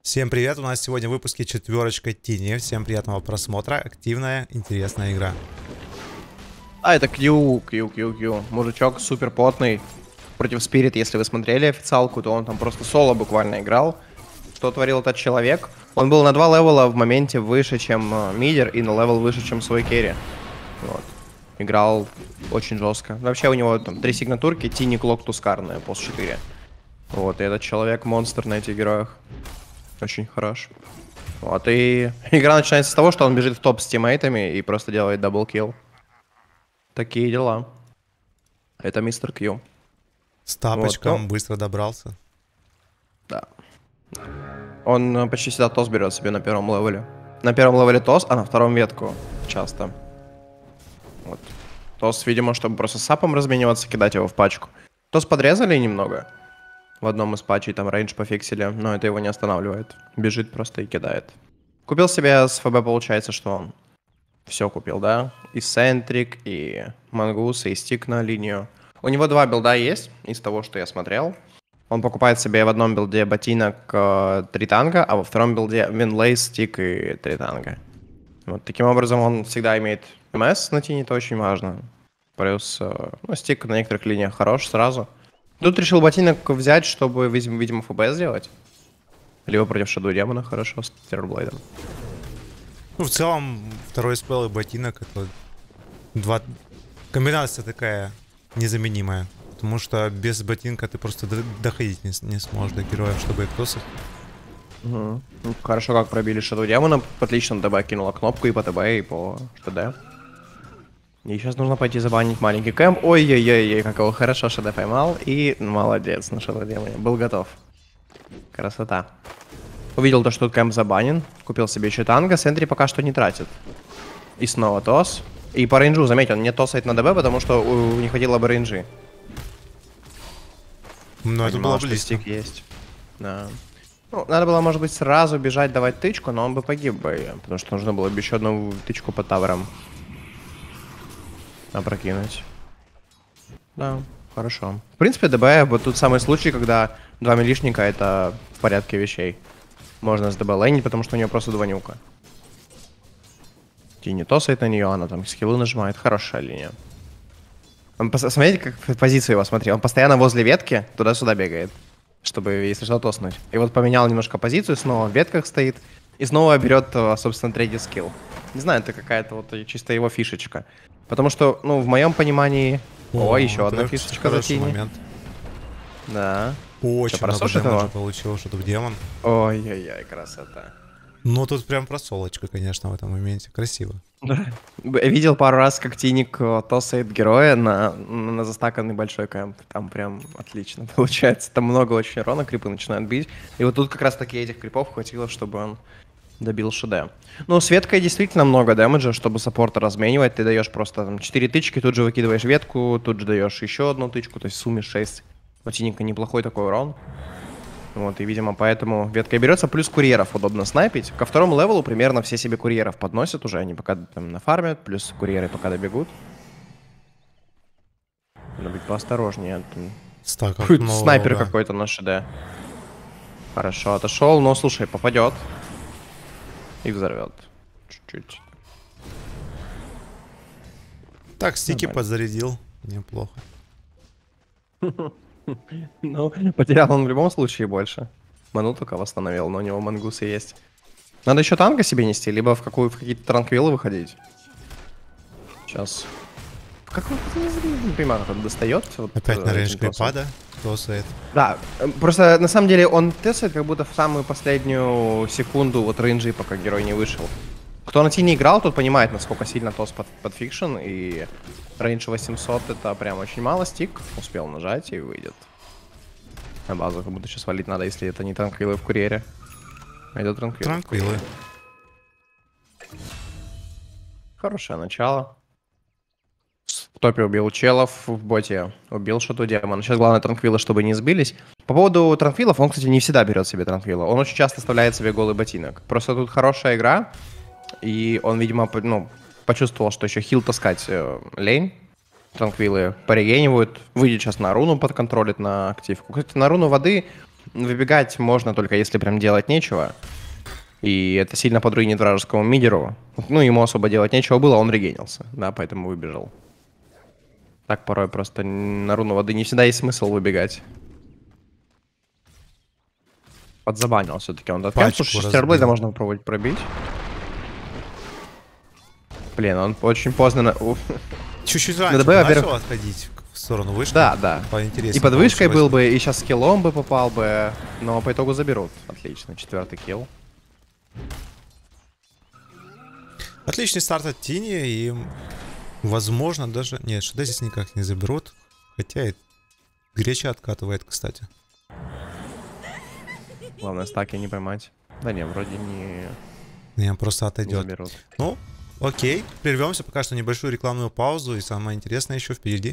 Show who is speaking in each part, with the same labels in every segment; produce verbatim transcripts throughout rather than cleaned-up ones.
Speaker 1: Всем привет, у нас сегодня в выпуске четверочка Тини. Всем приятного просмотра, активная, интересная игра.
Speaker 2: А, это Q, Q, Q, Q. Мужичок супер потный. Против Спирит, если вы смотрели официалку, то он там просто соло буквально играл. Что творил этот человек? Он был на два левела в моменте выше, чем э, мидер, и на левел выше, чем свой керри. Вот. Играл очень жестко. Вообще у него там три сигнатурки, Тини, Клок, Тускар на пост четыре. Вот, и этот человек монстр на этих героях. Очень хорош. Вот, и игра начинается с того, что он бежит в топ с тиммейтами и просто делает даблкилл. Такие дела. Это мистер Q.
Speaker 1: С тапочком
Speaker 2: Вот, ну,
Speaker 1: быстро добрался.
Speaker 2: Да. Он почти всегда тос берет себе на первом левеле. На первом левеле тос, а на втором ветку часто. Вот. Тос, видимо, чтобы просто с сапом размениваться, кидать его в пачку. Тос подрезали немного. В одном из патчей там рейндж пофиксили, но это его не останавливает. Бежит просто и кидает. Купил себе с ФБ, получается, что он все купил, да? И Сентрик, и Мангус, и стик на линию. У него два билда есть, из того, что я смотрел. Он покупает себе в одном билде ботинок э, три танка, а во втором билде винлейс, стик и три танка. Вот таким образом он всегда имеет МС на тине, это очень важно. Плюс, э, ну, стик на некоторых линиях хорош сразу. Тут решил ботинок взять, чтобы, видимо, ФБ сделать. Либо против Шаду Демона хорошо с Террорблейдом.
Speaker 1: Ну, в целом, второй спел и ботинок — это два... комбинация такая незаменимая. Потому что без ботинка ты просто доходить не, не сможешь до героев, чтобы их тосить.
Speaker 2: Угу. Ну, хорошо, как пробили Шаду Демона. Отлично ДБ кинула кнопку и по ТБ, и по ШД. И сейчас нужно пойти забанить маленький кэмп. Ой-ой-ой, как его хорошо ШД поймал. И молодец на Шаду Демоне. Был готов. Красота. Увидел то, что тут кэмп забанен. Купил себе еще танго. Сентри пока что не тратит. И снова тос. И по рейнджу, заметь, он не тосает на ДБ, потому что у, не хватило бы рейнджи.
Speaker 1: Ну, это было близко.
Speaker 2: Стик есть. Да. Ну, надо было, может быть, сразу бежать давать тычку, но он бы погиб бы. Потому что нужно было бы еще одну тычку по таверам опрокинуть. Да, хорошо. В принципе, ДБ, вот тут самый случай, когда два милишника — это в порядке вещей. Можно с ДБ лейнить, потому что у нее просто двойнюка. Тини тосает на нее, она там скиллы нажимает. Хорошая линия. Он, смотрите, как позицию его смотри. Он постоянно возле ветки туда-сюда бегает, чтобы, если что, тоснуть. И вот поменял немножко позицию, снова в ветках стоит. И снова берет, собственно, третий скилл. Не знаю, это какая-то вот чисто его фишечка. Потому что, ну, в моем понимании... О, О еще одна фишечка за Тини. Момент. Да.
Speaker 1: Очень много дэмэджа получил, что тут демон.
Speaker 2: Ой-ой-ой, красота.
Speaker 1: Ну, тут прям просолочка, конечно, в этом моменте. Красиво.
Speaker 2: Да. Видел пару раз, как Тиник тосает героя на, на застаканный большой кэмп. Там прям отлично получается. Там много очень урона, крипы начинают бить. И вот тут как раз таки этих крипов хватило, чтобы он добил ШД. Ну, с веткой действительно много дэмэджа, чтобы саппорта разменивать. Ты даешь просто там четыре тычки, тут же выкидываешь ветку, тут же даешь еще одну тычку, то есть в сумме шесть. У Тиника неплохой такой урон. Вот, и, видимо, поэтому ветка берется, плюс курьеров удобно снайпить. Ко второму левелу примерно все себе курьеров подносят уже, они пока там нафармят, плюс курьеры пока добегут. Надо быть поосторожнее.
Speaker 1: Стаков,
Speaker 2: Фу,
Speaker 1: но,
Speaker 2: снайпер
Speaker 1: да.
Speaker 2: какой-то на ШД. Хорошо, отошел, но, слушай, попадет. И взорвет. Чуть-чуть.
Speaker 1: Так, стики
Speaker 2: Нормально.
Speaker 1: подзарядил. Неплохо.
Speaker 2: Ну, потерял он в любом случае больше. Ману только восстановил, но у него мангусы есть. Надо еще танка себе нести, либо в, какую, в какие-то транквилы выходить. Сейчас. Как он, не понимаю, как он достает. Вот,
Speaker 1: Опять на рейндж
Speaker 2: тосом.
Speaker 1: клипада тосает.
Speaker 2: Да, просто на самом деле он тесает как будто в самую последнюю секунду вот рейнджи, пока герой не вышел. Кто на тине играл, тот понимает, насколько сильно тос под, под фикшн, и рейндж восемьсот это прям очень мало. Стик успел нажать и выйдет. На базу как будто сейчас валить надо, если это не транквилы в курьере. Идет транквилы.
Speaker 1: Транквилы.
Speaker 2: Хорошее начало. В топе убил челов, в боте убил Шаду Демона. Сейчас главное транквилы, чтобы не сбились. По поводу транквилов, он, кстати, не всегда берет себе транквила. Он очень часто оставляет себе голый ботинок. Просто тут хорошая игра. И он, видимо, ну, почувствовал, что еще хил таскать э, лень. Транквилы порегенивают. Выйдет сейчас на руну, подконтролит на активку. Кстати, на руну воды Выбегать можно только если прям делать нечего. И это сильно подрынет вражескому мидеру. Ну, ему особо делать нечего было, он регенился. Да, поэтому выбежал. Так порой просто на руну воды не всегда есть смысл выбегать. Подзабанил все-таки он.
Speaker 1: Пачку
Speaker 2: Стерблейда можно попробовать пробить. Блин, он очень поздно... На...
Speaker 1: Чуть-чуть раньше
Speaker 2: ГДБ,
Speaker 1: начал отходить в сторону вышки.
Speaker 2: Да, да. И под вышкой был бы, и сейчас скиллом бы попал бы. Но по итогу заберут. Отлично, четвертый килл.
Speaker 1: Отличный старт от Тини, и возможно даже... Нет, ШД здесь никак не заберут. Хотя и Греча откатывает, кстати.
Speaker 2: Главное стаки не поймать. Да не, вроде не...
Speaker 1: Не, просто отойдет.
Speaker 2: Не заберут.
Speaker 1: Ну, окей. Прервемся пока что небольшую рекламную паузу. И самое интересное еще впереди.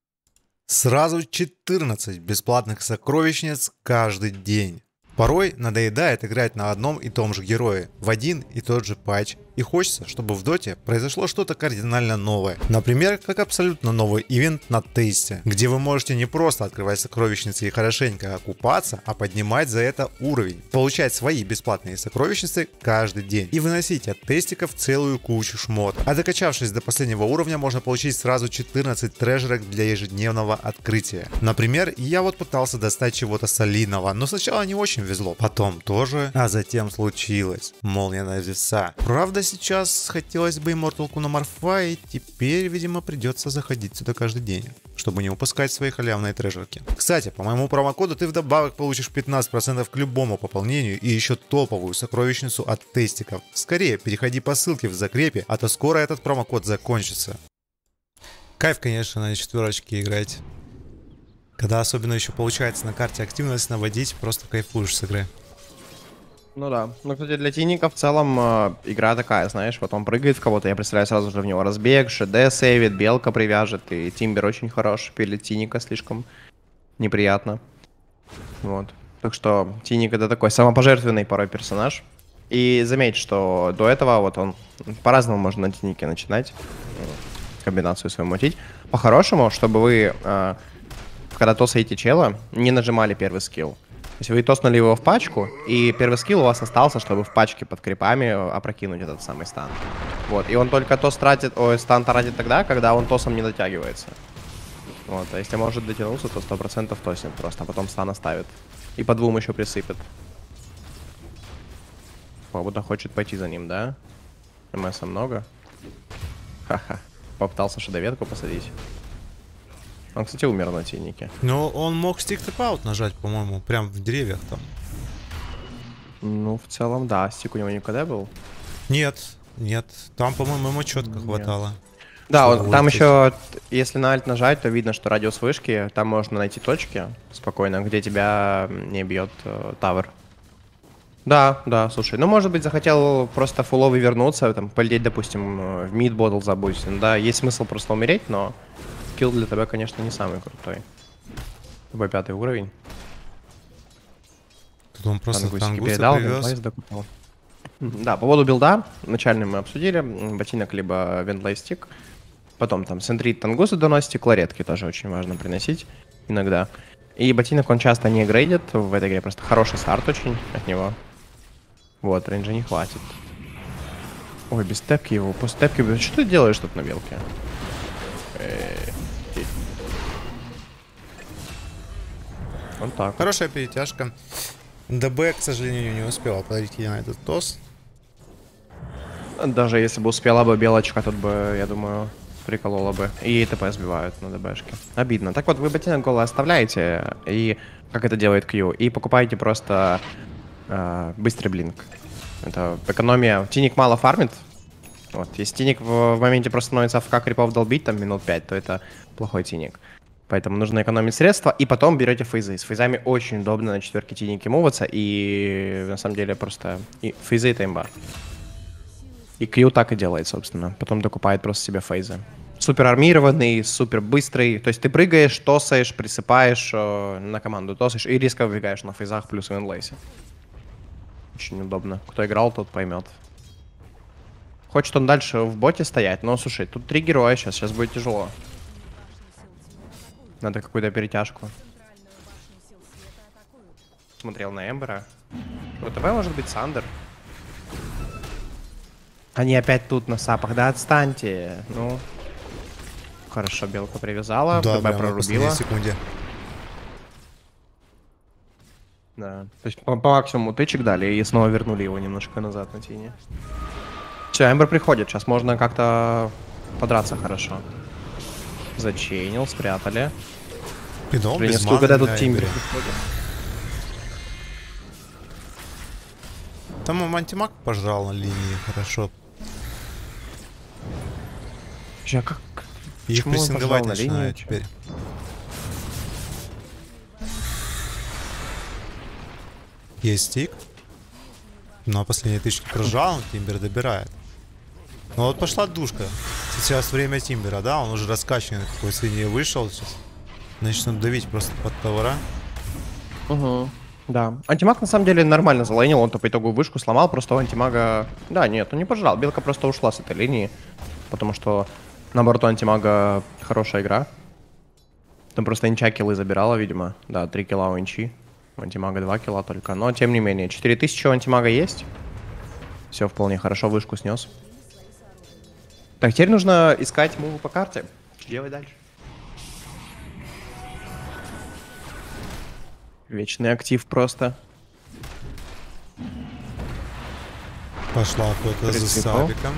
Speaker 1: Сразу четырнадцать бесплатных сокровищниц каждый день. Порой надоедает играть на одном и том же герое, в один и тот же патч, и хочется, чтобы в доте произошло что-то кардинально новое. Например, как абсолютно новый ивент на тесте, где вы можете не просто открывать сокровищницы и хорошенько окупаться, а поднимать за это уровень, получать свои бесплатные сокровищницы каждый день и выносить от тестиков целую кучу шмот. А докачавшись до последнего уровня, можно получить сразу четырнадцать трежерок для ежедневного открытия. Например, я вот пытался достать чего-то солидного, но сначала не очень везло, потом тоже, а затем случилось. Молния на веса. Правда, сейчас хотелось бы имморталку на морфа, и теперь, видимо, придется заходить сюда каждый день, чтобы не упускать свои халявные трежерки. Кстати, по моему промокоду ты вдобавок получишь пятнадцать процентов к любому пополнению и еще топовую сокровищницу от тестиков. Скорее, переходи по ссылке в закрепе, а то скоро этот промокод закончится. Кайф, конечно, на четверочке играть. Когда особенно еще получается на карте активность наводить, просто кайфуешь с игры.
Speaker 2: Ну да. Ну, кстати, для Тиника в целом э, игра такая, знаешь, вот он прыгает в кого-то, я представляю сразу же в него разбег, ШД сейвит, белка привяжет, и Тимбер очень хорош, перед Тиника слишком неприятно. Вот. Так что Тиник это такой самопожертвенный порой персонаж. И заметь, что до этого вот он по-разному можно на Тинике начинать, комбинацию свою мутить. По-хорошему, чтобы вы, э, когда тосаете чела, не нажимали первый скилл. То есть вы тоснули его в пачку, и первый скилл у вас остался, чтобы в пачке под крипами опрокинуть этот самый стан. Вот, и он только тос тратит, ой, стан тратит тогда, когда он тосом не дотягивается. Вот, а если может дотянуться, то сто процентов тоснет просто, а потом стан оставит. И по двум еще присыпет. Побуда хочет пойти за ним, да? МСа много. Ха-ха. Попытался шедоветку посадить. Он, кстати, умер на Тинике.
Speaker 1: Ну, он мог стик тэп-аут нажать, по-моему, прям в деревьях там.
Speaker 2: Ну, в целом, да. Стик у него никогда был?
Speaker 1: Нет, нет. Там, по-моему, ему четко
Speaker 2: Нет.
Speaker 1: хватало.
Speaker 2: Да, он, там
Speaker 1: вылететь.
Speaker 2: еще, если на альт нажать, то видно, что радиус вышки. Там можно найти точки спокойно, где тебя не бьет э, тавер. Да, да, слушай. Ну, может быть, захотел просто фуловый вернуться, там, полететь, допустим, в мид-ботл забудь. Да, есть смысл просто умереть, но... Скилл для тебя, конечно, не самый крутой. Тобой пятый уровень.
Speaker 1: Тут он просто
Speaker 2: Тангусики
Speaker 1: тангуса
Speaker 2: передал,
Speaker 1: привез.
Speaker 2: Вентлайс докупил. Да, по поводу билда, начальный мы обсудили. Ботинок либо Вентлайс стик. Потом там сентрит тангусы доносите, кларетки тоже очень важно приносить иногда. И ботинок он часто не грейдит, в этой игре просто хороший старт очень от него. Вот, рейнджа не хватит. Ой, без тэпки его, после тэпки... Что ты делаешь тут на белке? Вот так.
Speaker 1: Хорошая перетяжка. ДБ, к сожалению, не успела подарить ей на этот тос.
Speaker 2: Даже если бы успела бы белочка, тут бы, я думаю, приколола бы. И ТП сбивают на ДБшке. Обидно. Так вот, вы ботинок голый оставляете, и как это делает Q, и покупаете просто э, быстрый блинк. Это экономия. Тиник мало фармит. Вот, если Тиник в, в моменте просто становится АФК крипов долбить, там минут пять, то это плохой Тиник. Поэтому нужно экономить средства, и потом берете фейзы. С фейзами очень удобно на четверке Тиники муваться, и на самом деле просто... И фейзы это имба. И Q так и делает, собственно. Потом докупает просто себе фейзы. Супер армированный, супер быстрый. То есть ты прыгаешь, тосаешь, присыпаешь, э, на команду тосаешь и резко выбегаешь на фейзах плюс в инлейсе. Очень удобно. Кто играл, тот поймет. Хочет он дальше в боте стоять, но слушай, тут три героя сейчас, сейчас будет тяжело. Надо какую-то перетяжку. смотрел на Эмбера. ВТБ может быть Сандер. Они опять тут на сапах, да отстаньте. Ну, хорошо, белка привязала,
Speaker 1: Да,
Speaker 2: ББ
Speaker 1: прям на последней
Speaker 2: прорубила.
Speaker 1: секунде.
Speaker 2: Да, то есть по, по максимуму тычек дали и снова вернули его немножко назад на тени. Все, Эмбер приходит, сейчас можно как-то подраться хорошо. Зачейнил, спрятали.
Speaker 1: Пидол
Speaker 2: Блин,
Speaker 1: без
Speaker 2: сколько
Speaker 1: маны
Speaker 2: когда
Speaker 1: на
Speaker 2: тут Тимбер
Speaker 1: Эмбере.
Speaker 2: приходит.
Speaker 1: Там антимаг пожрал на линии, хорошо.
Speaker 2: Сейчас как...
Speaker 1: Их
Speaker 2: Почему он
Speaker 1: прессинговать
Speaker 2: пожрал на линию,
Speaker 1: начинают
Speaker 2: чё?
Speaker 1: теперь. Есть стик. На последней тычке прожал, Тимбер добирает. Ну вот пошла душка. Сейчас время Тимбера, да? Он уже раскачанный, такой с линии вышел сейчас. Начнут давить просто под товара.
Speaker 2: Угу. Да. Антимаг на самом деле нормально залайнил, он-то по итогу вышку сломал, просто у антимага... Да, нет, он не пожрал, белка просто ушла с этой линии, потому что на борту антимага хорошая игра. Там просто инча киллы забирала, видимо. Да, три килла у инчи. У антимага два килла только. Но, тем не менее, четыре тысячи у антимага есть. Все вполне хорошо, вышку снес. Так, теперь нужно искать мувы по карте. Что делать дальше? Вечный актив просто.
Speaker 1: Пошла охота за
Speaker 2: Прицепал.
Speaker 1: сабиком.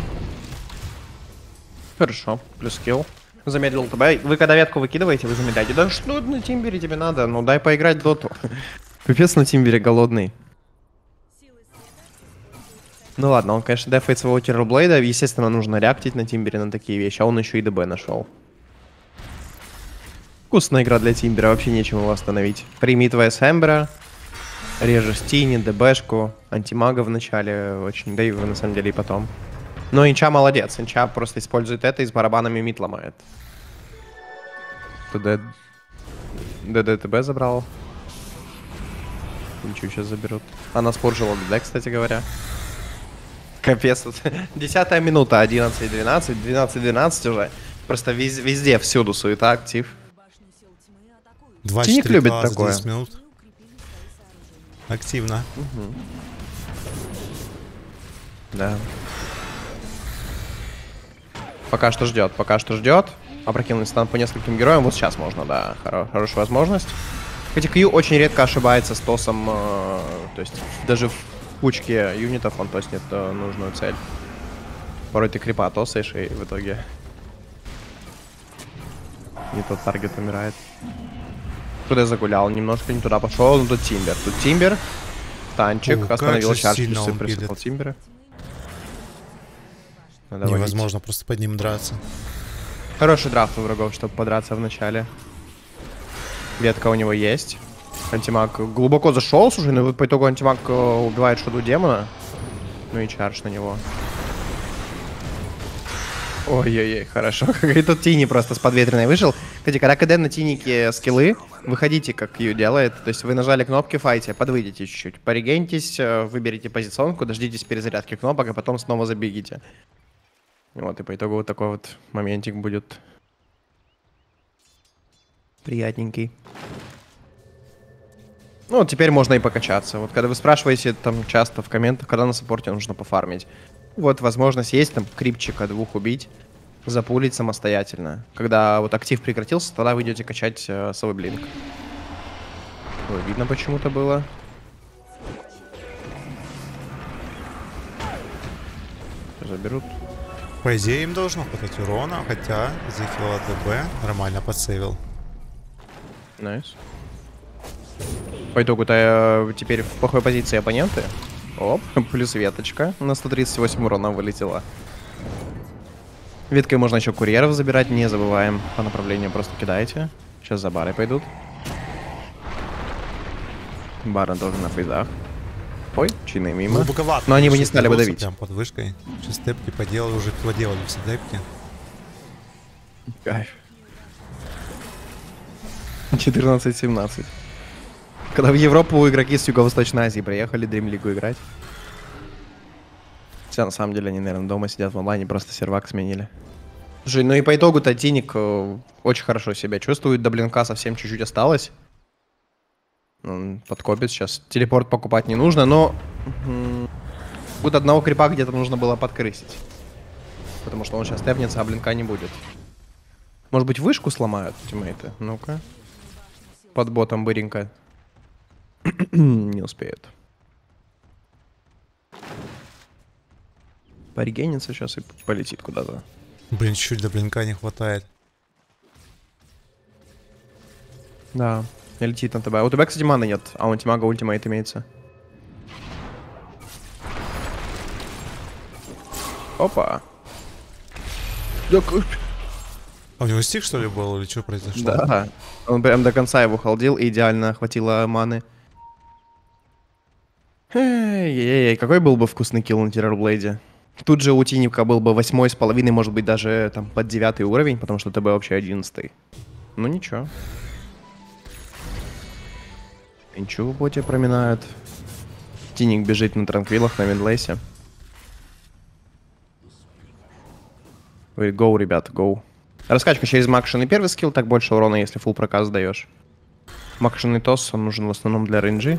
Speaker 2: Хорошо, плюс скилл. Замедлил тебя. Вы когда ветку выкидываете, вы замедляете. Да что на Тимбере тебе надо? Ну дай поиграть в доту. Пипец на Тимбере голодный. Ну ладно, он, конечно, дефает своего Террорблейда. Естественно, нужно реактить на Тимбере на такие вещи. А он еще и ДБ нашел. Вкусная игра для Тимбера, вообще нечем его остановить. Примит ВС Эмбера. Режешь Тини, ДБшку. Антимага в начале очень. Да и на самом деле и потом. Но Инча молодец. Инча просто использует это и с барабанами мид ломает. ТД... ДДТБ забрал. Ничего, сейчас заберут. Она споржила ДД, кстати говоря. Капец. Десятая минута, одиннадцать двенадцать, двенадцать двенадцать уже. Просто вез везде, всюду суета, актив. Тиник любит такое.
Speaker 1: Минут. Активно.
Speaker 2: Угу. Да. Пока что ждет, пока что ждет. Опрокинуть стан по нескольким героям. Вот сейчас можно, да. Хоро хорошая возможность. Хотя Кью очень редко ошибается с тосом. Э то есть даже в кучке юнитов он тоснет э, нужную цель. Порой ты крипа тосаешь и в итоге не тот таргет умирает. Туда загулял, немножко не туда пошел. Ну тут Тимбер. Тут Тимбер. Танчик.
Speaker 1: О,
Speaker 2: остановил чарж,
Speaker 1: сильно
Speaker 2: плюсы
Speaker 1: он
Speaker 2: присыпал
Speaker 1: пилит.
Speaker 2: Тимбера. Надо
Speaker 1: Невозможно валить. Просто под ним драться.
Speaker 2: Хороший драфт у врагов, чтобы подраться в начале. Ветка у него есть. Антимаг глубоко зашел, слушай, но по итогу антимаг убивает шуду демона. Ну и чардж на него. Ой-ой-ой, хорошо. Как тут Тини просто с подветренной вышел. Кстати, когда КД на Тинике скиллы, выходите, как Ю делает. То есть вы нажали кнопки в файте, подвыйдите чуть-чуть, порегеньтесь, выберите позиционку, дождитесь перезарядки кнопок, а потом снова забегите. Вот, и по итогу вот такой вот моментик будет приятненький. Ну, вот теперь можно и покачаться. Вот когда вы спрашиваете там часто в комментах, когда на саппорте нужно пофармить. Вот возможность есть там крипчика двух убить, запулить самостоятельно. Когда вот актив прекратился, тогда вы идете качать э, свой блинк. Ой, видно почему-то было. Заберут.
Speaker 1: По идее им должно хватать урона, хотя захила ДБ нормально подсейвил.
Speaker 2: Найс. По итогу-то э, теперь в плохой позиции оппоненты. Оп, плюс веточка. На сто тридцать восемь урона вылетела. Веткой можно еще курьеров забирать, не забываем. По направлению просто кидаете. Сейчас за барой пойдут. Бара тоже на фейзах. Ой, чины мимо.
Speaker 1: Глубоковато.
Speaker 2: Но они бы не стали бы давить.
Speaker 1: Прям под вышкой. Сейчас степки поделали, уже поделали все депки.
Speaker 2: Кайф. четырнадцать семнадцать. Когда в Европу игроки с Юго-Восточной Азии приехали Dream League играть. Все, на самом деле, они, наверное, дома сидят в онлайне, просто сервак сменили. Слушай, ну и по итогу-то Тиник э, очень хорошо себя чувствует. До блинка совсем чуть-чуть осталось. Он подкопит сейчас. Телепорт покупать не нужно, но... Будет одного крипа где-то нужно было подкрысить. Потому что он сейчас тэпнется, а блинка не будет. Может быть, вышку сломают тиммейты? Ну-ка. Под ботом быренько. Не успеют. Порегенится сейчас и полетит куда-то.
Speaker 1: Блин, чуть до блинка не хватает.
Speaker 2: Да, не летит на тебя. У тебя, кстати, маны нет, а у антимага ультимейт имеется. Опа.
Speaker 1: А у него стик, что ли, был, или что произошло?
Speaker 2: Да, он прям до конца его холдил, и идеально хватило маны. Эй-эй-эй, какой был бы вкусный килл на Террорблейде. Тут же у Тиника был бы восьмой с половиной, может быть, даже там под девятый уровень, потому что ТБ вообще одиннадцатый. Ну ничего. Ничего в боте проминают. Тиник бежит на транквилах на мидлейсе. Ой, гоу, ребят, гоу. Раскачка через макшин и первый скилл, так больше урона, если фулл проказ даешь. Макшин и тос, он нужен в основном для рейнджи.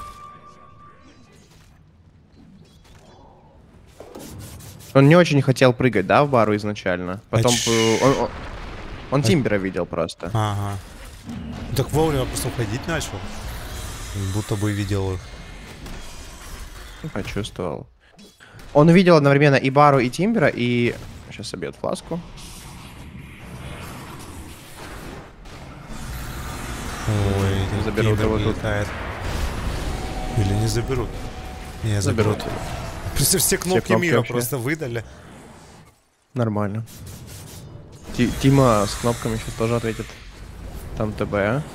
Speaker 2: Он не очень хотел прыгать, да, в бару изначально. Потом
Speaker 1: а
Speaker 2: он, он, он а... Тимбера видел просто.
Speaker 1: Ага. Так вовремя просто уходить начал. Будто бы видел их.
Speaker 2: Почувствовал. Он увидел одновременно и бару, и Тимбера, и... Сейчас собьет фласку.
Speaker 1: Ой,
Speaker 2: заберут его тут.
Speaker 1: Или не заберут? Не, заберут. заберут. Все, все кнопки, все кнопки мира вообще просто выдали.
Speaker 2: Нормально. Ти Тима с кнопками сейчас тоже ответит. Там ТБ.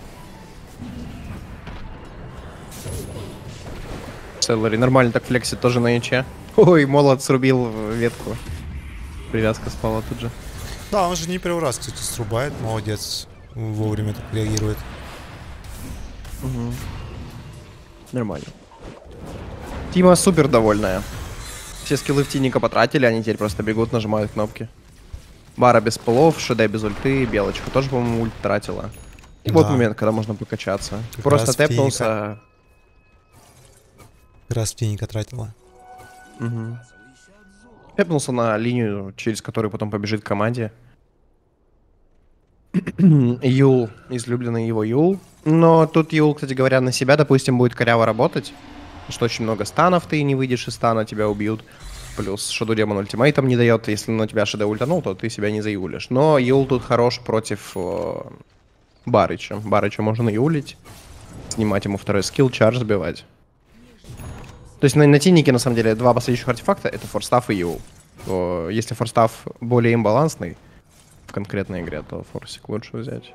Speaker 2: Селлари нормально так флексит тоже на яче. Ой, молот срубил ветку. Привязка спала тут же.
Speaker 1: Да, он же не первый раз, кстати, срубает. Молодец. Вовремя так реагирует.
Speaker 2: Угу. Нормально. Тима супер довольная. Все скиллы в Тиника потратили, они теперь просто бегут, нажимают кнопки. Бара без полов, Шеде без ульты, Белочка тоже, по-моему, ульт тратила. И да. Вот момент, когда можно покачаться. Как просто тэпнулся.
Speaker 1: Как раз в Тиника тратила.
Speaker 2: Угу. Тэпнулся на линию, через которую потом побежит к команде. Юл, излюбленный его Юл. Но тут Юл, кстати говоря, на себя, допустим, будет коряво работать. Что очень много станов, ты не выйдешь из стана, тебя убьют. Плюс Shadow Demon ультимейтом не дает. Если на тебя Shadow ультанул, то ты себя не заюлишь. Но Юл тут хорош против э, Барыча. Барыча можно юлить. Снимать ему второй скилл, чардж сбивать. То есть на, на Тинике, на самом деле, два последующих артефакта — это форстаф и Юл. То, если форстаф более имбалансный в конкретной игре, то форсик лучше взять.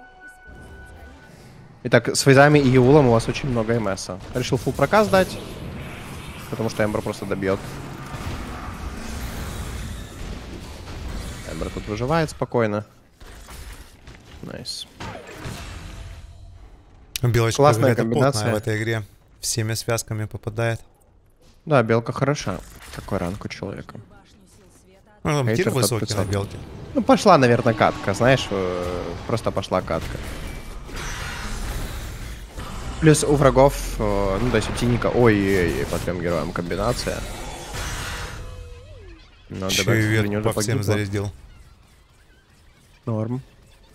Speaker 2: Итак, с фейзами и Юлом у вас очень много МСа. Решил фулл проказ дать, потому что Эмбер просто добьет. Эмбер тут выживает спокойно. Найс.
Speaker 1: Белочка
Speaker 2: классная комбинация
Speaker 1: в этой игре. Всеми связками попадает.
Speaker 2: Да, белка хороша. Какой ранг у человека.
Speaker 1: Ну, там тир высокий на белке.
Speaker 2: Ну, пошла, наверное, катка, знаешь, просто пошла катка. Плюс у врагов, ну, то есть у Тиника, ой-ой-ой, по трем героям комбинация. Но
Speaker 1: ДБ по всем зарядил.
Speaker 2: Норм.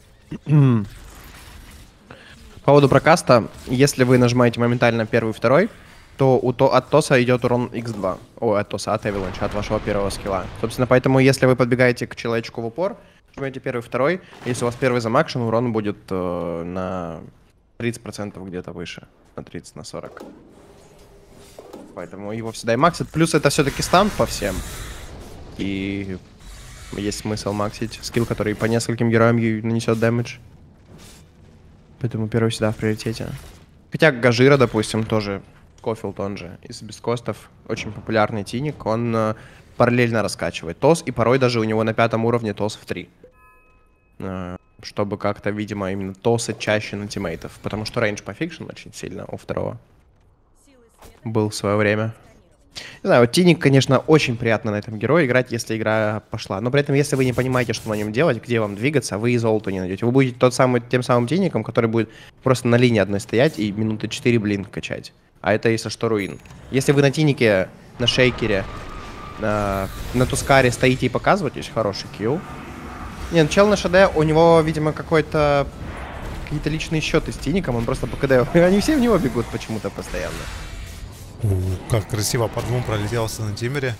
Speaker 2: По поводу прокаста, если вы нажимаете моментально первый и второй, то у то, от Тоса идет урон икс два. О, от Тоса, от Эвиланча, от вашего первого скилла. Собственно, поэтому, если вы подбегаете к человечку в упор, жмете первый и второй, если у вас первый замакшен, урон будет э, на тридцать процентов где-то выше. На тридцать, на сорок. Поэтому его всегда и максит. Плюс это все-таки стан по всем. И есть смысл максить скилл, который по нескольким героям нанесет дэмэдж. Поэтому первый всегда в приоритете. Хотя Гажира, допустим, тоже Кофилд, он же из бескостов, очень популярный Тиник, он э, параллельно раскачивает ТОС, и порой даже у него на пятом уровне ТОС в три. Э, чтобы как-то, видимо, именно ТОСы чаще на тиммейтов, потому что рейндж по фикшн очень сильно у второго был в свое время. Не знаю, вот Тиник, конечно, очень приятно на этом герое играть, если игра пошла. Но при этом, если вы не понимаете, что на нем делать, где вам двигаться, вы и золото не найдете. Вы будете тот самый, тем самым Тиником, который будет просто на линии одной стоять и минуты четыре блинк качать. А это, если что, руин. Если вы на Тинике, на Шейкере, на, на Тускаре стоите и показываетесь, хороший килл. Не, ну чел на ШД, у него, видимо, какой-то... Какие-то личные счеты с Тиником, он просто по КД. Они все в него бегут почему-то постоянно.
Speaker 1: У, как красиво по двум пролетелся на тиммере.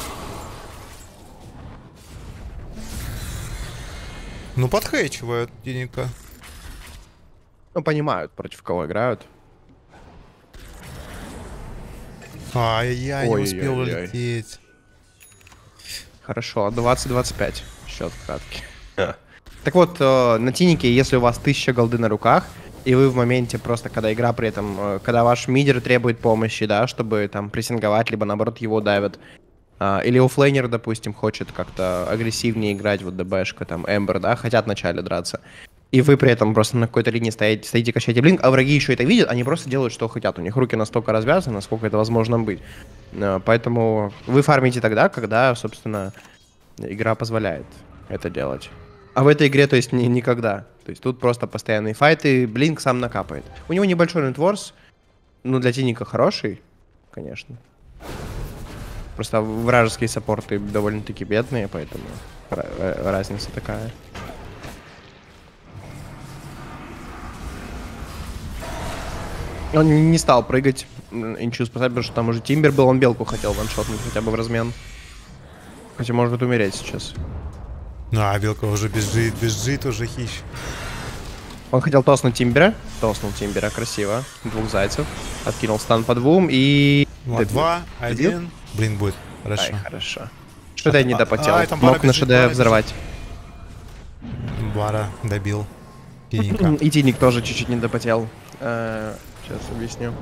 Speaker 1: Ну, подхейчивают Тиника.
Speaker 2: Ну, понимают, против кого играют.
Speaker 1: Ай-яй-яй, не успел
Speaker 2: Ой-ой-ой.
Speaker 1: улететь.
Speaker 2: Хорошо, двадцать двадцать пять. Счет краткий. Так вот, э, на Тинике, если у вас тысяча голды на руках, и вы в моменте просто, когда игра при этом, э, когда ваш мидер требует помощи, да, чтобы там прессинговать, либо наоборот его давят, э, или оффлейнер, допустим, хочет как-то агрессивнее играть, вот ДБшка, там, Эмбер, да, хотят вначале драться, и вы при этом просто на какой-то линии стоите, стоите качаете блинк, а враги еще это видят, они просто делают, что хотят, у них руки настолько развязаны, насколько это возможно быть. Э, поэтому вы фармите тогда, когда, собственно, игра позволяет это делать. А в этой игре, то есть, ни, никогда. То есть тут просто постоянные файты, блинк сам накапает. У него небольшой нетворс, ну для Тиника хороший, конечно. Просто вражеские саппорты довольно-таки бедные, поэтому разница такая. Он не стал прыгать, инчу спасать, потому что там уже Тимбер был, он белку хотел ваншотнуть хотя бы в размен. Хотя может умереть сейчас.
Speaker 1: Ну, а белка уже бежит, бежит уже хищ.
Speaker 2: Он хотел тоснуть Тимбера. Тоснул Тимбера, красиво. Двух зайцев. Откинул стан по двум и...
Speaker 1: Ну, два, один. Блин, будет. Хорошо.
Speaker 2: Ай, хорошо. ШД а, не допотел.
Speaker 1: А, а,
Speaker 2: мог на ШД взорвать.
Speaker 1: Бара добил Тиника.
Speaker 2: И Тиник тоже чуть-чуть не допотел. А, сейчас объясню.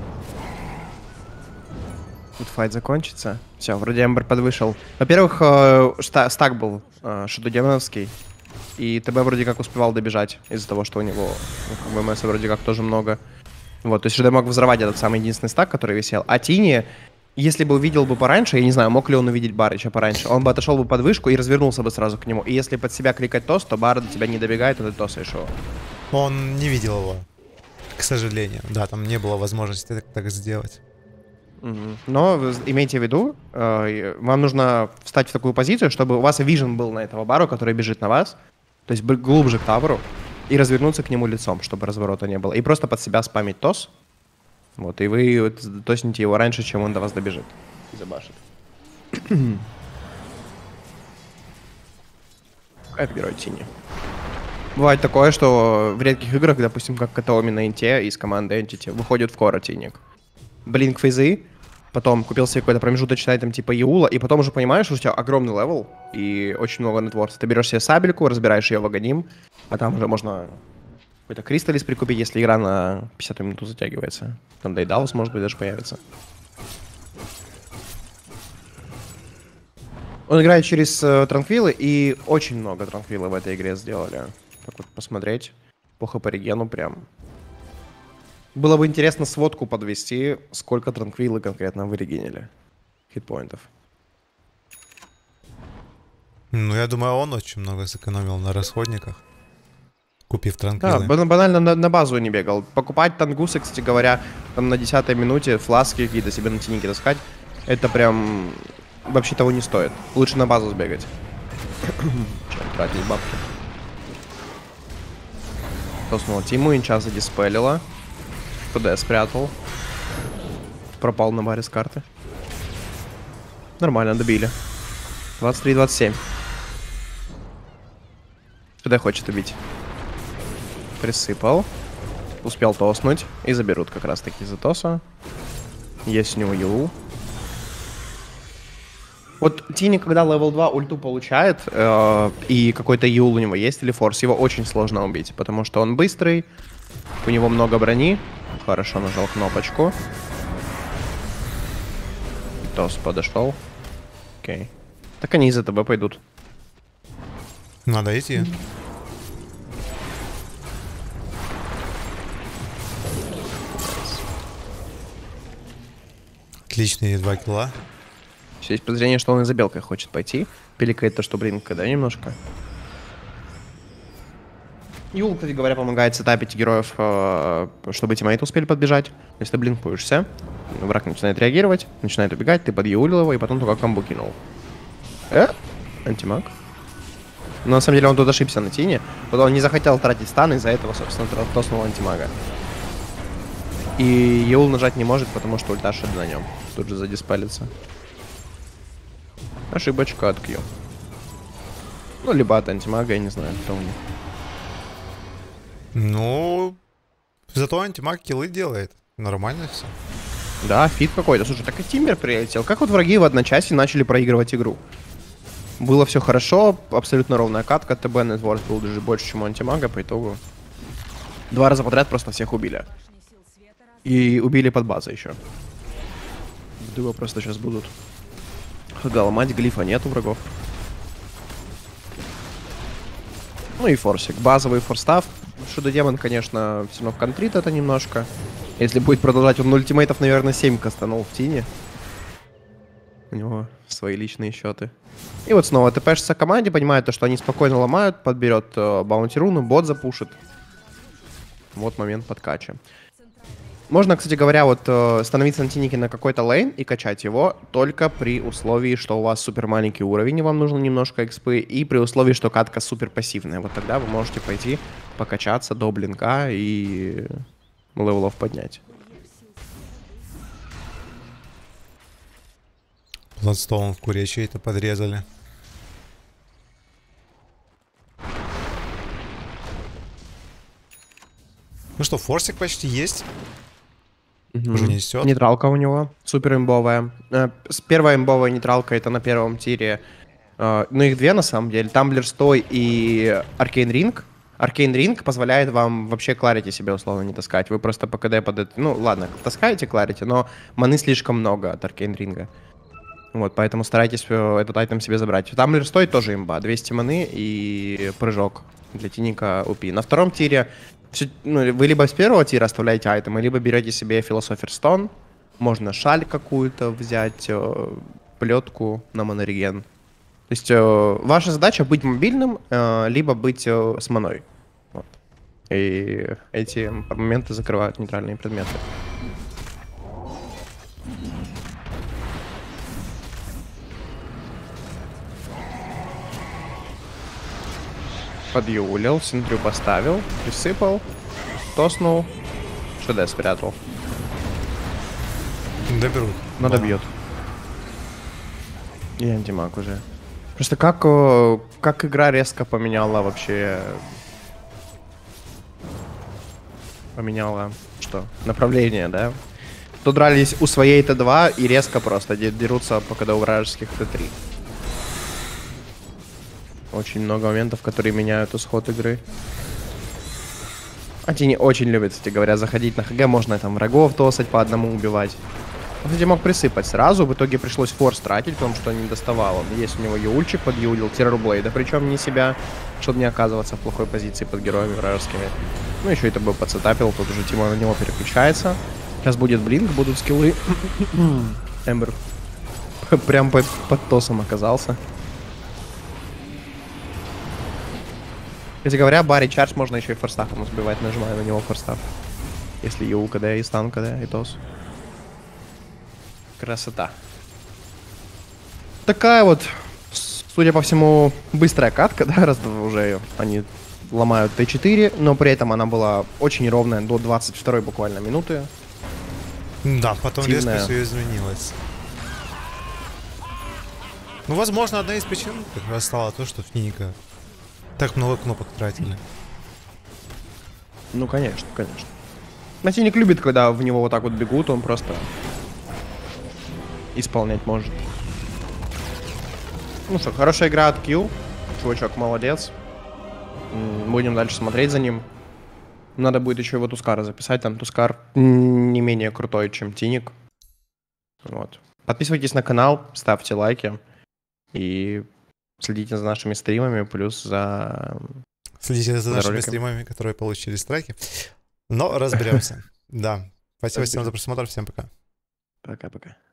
Speaker 2: Тут файт закончится. Все, вроде Эмбер подвышел. Во-первых, э, стак был э, шедудемоновский. И ТБ вроде как успевал добежать из-за того, что у него ну, ВМС вроде как тоже много. Вот, то есть ШД мог взорвать этот самый единственный стак, который висел. А Тини, если бы увидел бы пораньше, я не знаю, мог ли он увидеть Барыча пораньше, он бы отошел бы под вышку и развернулся бы сразу к нему. И если под себя кликать тос, то Бар до тебя не добегает, то ты тосаешь его.
Speaker 1: Он не видел его, к сожалению. Да, там не было возможности так, так сделать.
Speaker 2: Но имейте в виду, э, вам нужно встать в такую позицию, чтобы у вас вижен был на этого бару, который бежит на вас, то есть глубже к табору, и развернуться к нему лицом, чтобы разворота не было. И просто под себя спамить тос. Вот, и вы вот, тосните его раньше, чем он до вас добежит. И забашит. Как герой Тини. Бывает такое, что в редких играх, допустим, как Катаоми на Инте из команды Entity, выходит в кора Тиник. Блинк фейзы, потом купил себе какой-то промежуточный там типа Еула, и потом уже понимаешь, что у тебя огромный левел и очень много нетворса. Ты берешь себе сабельку, разбираешь ее в Аганим, а там уже можно какой-то кристаллис прикупить, если игра на пятьдесят минут затягивается. Там Дейдалус, может быть, даже появится. Он играет через э, транквилы, и очень много транквилы в этой игре сделали. Так вот, посмотреть по хп-регену прям. Было бы интересно сводку подвести, сколько транквилы конкретно вы регенили. Хитпоинтов.
Speaker 1: Ну, я думаю, он очень много сэкономил на расходниках, купив транквилы.
Speaker 2: Да, банально на, на базу не бегал. Покупать тангусы, кстати говоря, там на десятой минуте фласки какие-то себе на тинике таскать, это прям вообще того не стоит. Лучше на базу сбегать, чем тратить бабки. Тоснула Тиму, инча задиспелила. ПД спрятал. Пропал на баре с карты. Нормально, добили. двадцать три двадцать семь. ПД хочет убить. Присыпал. Успел тоснуть. И заберут как раз таки за тоса. Есть у него Юл. Вот Тини, когда левел два ульту получает, э, и какой-то Юл у него есть, или форс, его очень сложно убить, потому что он быстрый, у него много брони. Хорошо нажал кнопочку. Тос подошел. Окей. Так они из-за ТБ пойдут.
Speaker 1: Надо идти. Отличные два килла.
Speaker 2: Есть подозрение, что он и за белкой хочет пойти. Пиликает то, что блинка, да, немножко. Юл, кстати говоря, помогает сетапить героев, чтобы тиммейты успели подбежать. Если ты блинкуешься, враг начинает реагировать, начинает убегать, ты подъюлил его и потом только комбо кинул. Э? Антимаг. Но на самом деле он тут ошибся на тине. Вот он не захотел тратить стан, из-за этого, собственно, тоснул антимага. И Юл нажать не может, потому что ульта шед на нем. Тут же задиспалится. Ошибочка от Q. Ну, либо от антимага, я не знаю, кто у них.
Speaker 1: Ну, зато антимаг киллы делает. Нормально все.
Speaker 2: Да, фит какой-то. Слушай, так и Тимбер прилетел. Как вот враги в одночасье начали проигрывать игру? Было все хорошо, абсолютно ровная катка. ТБ Network был даже больше, чем у антимага по итогу. Два раза подряд просто всех убили. И убили под базой еще. Его просто сейчас будут ломать, глифа нет у врагов. Ну и форсик. Базовый форстав. Шудо Демон, конечно, все равно контрит это немножко. Если будет продолжать, он ультимейтов, наверное, семь кастанул в тине. У него свои личные счеты. И вот снова ТПшится команде, понимает то, что они спокойно ломают, подберет э, баунти руну, бот запушит. Вот момент подкача. Можно, кстати говоря, вот э, становиться на тинике на какой-то лейн и качать его только при условии, что у вас супер маленький уровень, и вам нужно немножко экспы, и при условии, что катка супер пассивная. Вот тогда вы можете пойти покачаться до блинка и левелов поднять.
Speaker 1: Бладстоун в куре чей-то подрезали. Ну что, форсик почти есть.
Speaker 2: Угу.
Speaker 1: Уже несет.
Speaker 2: Нейтралка у него супер имбовая. Э, первая имбовая нейтралка это на первом тире. Э, ну их две на самом деле. Тамблер Стой и Аркейн Ринг. Аркейн Ринг позволяет вам вообще кларити себе условно не таскать. Вы просто по КД под это... Ну ладно, таскаете кларити, но маны слишком много от Аркейн Ринга. Вот, поэтому старайтесь этот айтем себе забрать. Тамблер Стой тоже имба. двести маны и прыжок для тиника УПИ. На втором тире все, ну, вы либо с первого тира оставляете айтемы, либо берете себе Philosopher's Stone. Можно шаль какую-то взять, э, плетку на монореген. То есть э, ваша задача быть мобильным, э, либо быть э, с маной. Вот. И эти моменты закрывают нейтральные предметы. Подъюлил, синдрю поставил, присыпал, тоснул, ШД спрятал.
Speaker 1: Доберут.
Speaker 2: Но добьет. И антимаг уже. Просто как, как игра резко поменяла вообще... Поменяла что? Направление, да? Тут дрались у своей Т два и резко просто дерутся пока у вражеских Т три. Очень много моментов, которые меняют исход игры. А Тини очень любят, кстати говоря, заходить на ХГ. Можно там врагов тосать, по одному убивать. Он, кстати, мог присыпать сразу. В итоге пришлось форс тратить, потому что не доставал. Есть у него юльчик, подъюлил террорблейда, причем не себя, чтобы не оказываться в плохой позиции под героями вражескими. Ну, еще это бы подсетапил. Тут уже Тима на него переключается. Сейчас будет блинк, будут скиллы. Эмбер прям под, под тосом оказался. Кстати говоря, Барри Чардж можно еще и форстафом сбивать, нажимая на него форстаф. Если Юл КД, и стан КД, и тос. Красота. Такая вот, судя по всему, быстрая катка, да, раз уже они ломают Т четыре, но при этом она была очень ровная до двадцать второй буквально минуты.
Speaker 1: Да, потом резко все изменилось. Ну, возможно, одна из причин как раз стала то, что в Тиника так много кнопок тратили.
Speaker 2: Ну, конечно, конечно. Нативник любит, когда в него вот так вот бегут, он просто исполнять может. Ну что, хорошая игра от Q. Чувачок молодец. Будем дальше смотреть за ним. Надо будет еще его Тускара записать. Там Тускар не менее крутой, чем Тиник. Вот. Подписывайтесь на канал, ставьте лайки. И следите за нашими стримами, плюс за...
Speaker 1: Следите за, за нашими
Speaker 2: роликом.
Speaker 1: стримами, которые получили страйки. Но разберемся. Да. Спасибо всем за просмотр. Всем пока.
Speaker 2: Пока-пока.